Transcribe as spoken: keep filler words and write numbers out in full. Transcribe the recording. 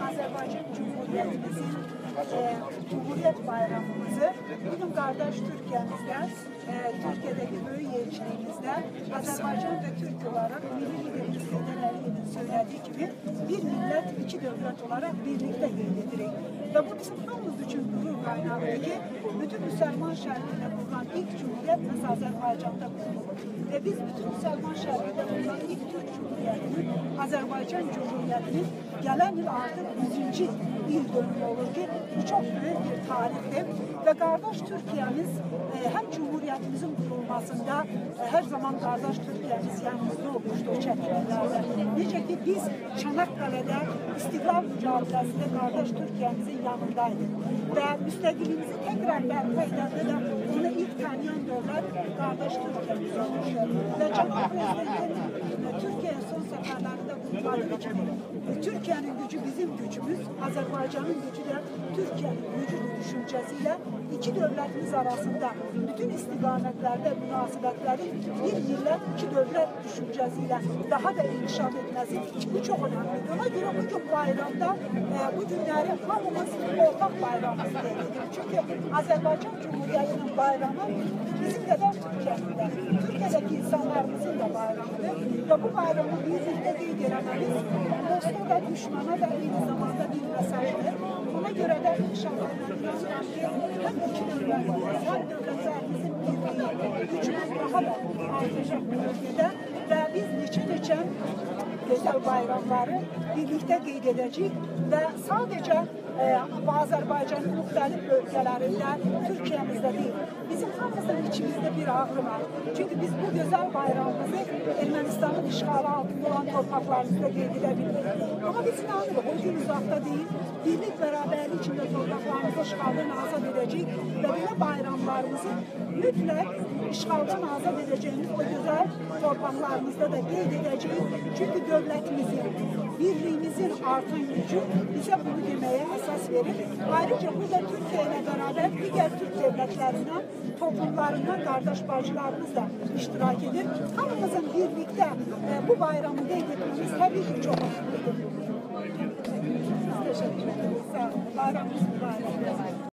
Azərbaycan Cumhuriyyətimizin e, Cumhuriyyət bayramımızı bugün qardaş Türkiyəmizdə, e, Türkiyədəki böyük elçiliyimizdə Azərbaycan və Türk olaraq Milli Liderimiz Heydər Əliyevin söylediği gibi bir millət, iki dövlət olaraq birlikdə qeyd edirik. Və bu bizim hamımız üçün qürur qaynağıdır ki, bütün Müsəlman şərqində bulunan ilk Cumhuriyyət məhz Azərbaycanda bulunur. Ve biz bütün Müsəlman şərqində bulunan ilk Türk Cumhuriyyətinin, Azərbaycan Cumhuriyyətinin gələn il artıq yüzüncü il dönümü olur ki, bu çok büyük bir tarihtir. Ve kardeş Türkiye'miz e, hem Cumhuriyetimizin kurulmasında e, her zaman kardeş Türkiye'miz yanımızda olmuştur çekilenlerde. Necə ki biz Çanakkale'de istiklal mücadelesinde kardeş Türkiye'mizin yanındaydık. Ve müstakilimizi tekrar bərpa edəndə de onu ilk tanıyan dövlət kardeş Türkiye'miz olmuştur. Ve Cənab Prezidentin e, Türkiye'ye son seferlerinde vurguladığı gibi e, Türkiye'nin gücü bizim gücümüz, Azerbaycan'ın gücü de Türkiye'nin gücüdür düşüncesiyle iki devletimiz arasında bütün istikametlerde münasebetlerin bir millet, iki devlet düşüncesiyle daha da inkişaf etmesi bu çok önemli. Ona göre bugün bayramda e, bu günleri hamımız ortak bayramımız değildir. Çünkü Azerbaycan Cumhuriyeti'nin bayramı bizim kadar Türkiye'nin de, Türkiye'deki insanlarımızın da bayramıdır. Ve bu bayramı birlikte qeyd eləməmiz dosta da, düşmana da aynı zamanda bir mesajdır. Ona göre de inşallah inanıram ki hem iki dövlətimiz, hem dövlətlərimizin birliği, gücümüz daha da artacaq bu bölgede ve biz neçə-neçə güzel bayramları birlikte qeyd edəcəyik ve sadece e, Azerbaycan'ın müxtəlif bölgelerinde, Türkiye'mizde değil, bizim hamımızın içimizde bir ağrı var. Çünkü biz bu güzel bayramımızı Ermənistanın işğalı altında olan torpaqlarımızda qeyd edebildik. Ama biz inanırıq, o gün uzakta değil, birlik beraberlik içinde torpaqlarımızı işğaldan azad edəcəyik ve belə bayramlarımızı mütləq işğaldan azad edeceğimiz o güzel torpaqlarımızda da qeyd edəcəyik. Çünkü devletimizin, birliğimizin artan gücü bize bunu demeye esas verir. Ayrıca burada Türkiye ile beraber diğer Türk devletlerinden, toplumlarından kardeş bacılarımız da iştirak edir. Hamımızın birlikte e, bu bayramı qeyd etmemiz tabii ki çok önemlidir. Teşekkür ederiz. Sağ olun. Bayramımız mübarek.